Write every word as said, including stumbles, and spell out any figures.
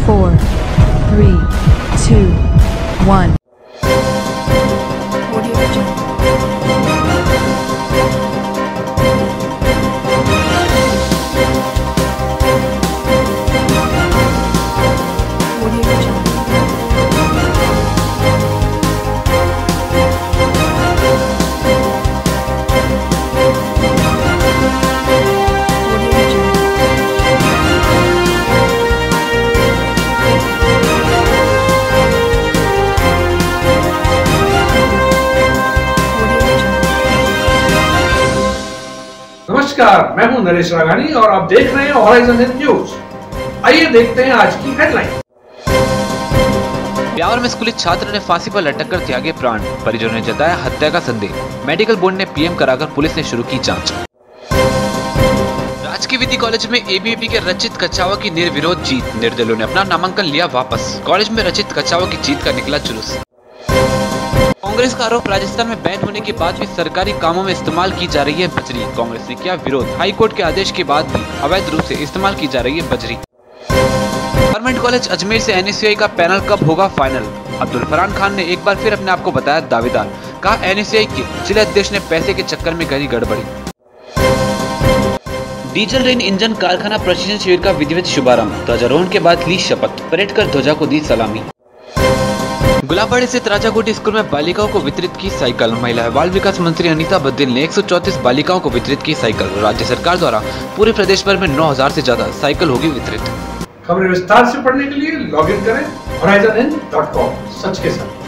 four, three, two, one. नमस्कार, मैं हूं नरेश राघानी और आप देख रहे हैं हॉराइजन हिंद न्यूज। आइए देखते हैं आज की हेडलाइन। ब्यावर में स्कूली छात्र ने फांसी पर लटक कर त्यागे प्राण, परिजनों ने जताया हत्या का संदेह। मेडिकल बोर्ड ने पीएम कराकर पुलिस ने शुरू की जांच। राजकीय विधि कॉलेज में एबीवीपी के रचित कछावा की निर्विरोध जीत, निर्दलीयों ने अपना नामांकन लिया वापस। कॉलेज में रचित कछावा की जीत का निकला जुलूस। कांग्रेस का आरोप, राजस्थान में बैन होने के बाद भी सरकारी कामों में इस्तेमाल की जा रही है बजरी। कांग्रेस ने किया विरोध, हाईकोर्ट के आदेश के बाद भी अवैध रूप से इस्तेमाल की जा रही है बजरी। गवर्नमेंट कॉलेज अजमेर से एनएसयूआई का पैनल कब होगा फाइनल? अब्दुल फरहान खान ने एक बार फिर अपने आप को बताया दावेदार, कहा एनएसयूआई के जिला अध्यक्ष ने पैसे के चक्कर में करी गड़बड़ी। डीजल रेन इंजन कारखाना प्रशिक्षण शिविर का विधिवत शुभारंभ, ध्वजारोहण के बाद ली शपथ, परेड कर ध्वजा को दी सलामी। गुलाबबाड़ी स्थित राजाकोटी स्कूल में बालिकाओं को वितरित की साइकिल, महिला एवं बाल विकास मंत्री अनीता बद्दल ने एक सौ चौंतीस बालिकाओं को वितरित की साइकिल। राज्य सरकार द्वारा पूरे प्रदेश भर में नौ हजार से ज्यादा साइकिल होगी वितरित। खबरें विस्तार से पढ़ने के लिए लॉग इन करें हॉराइजन हिंद डॉट कॉम, सच के साथ।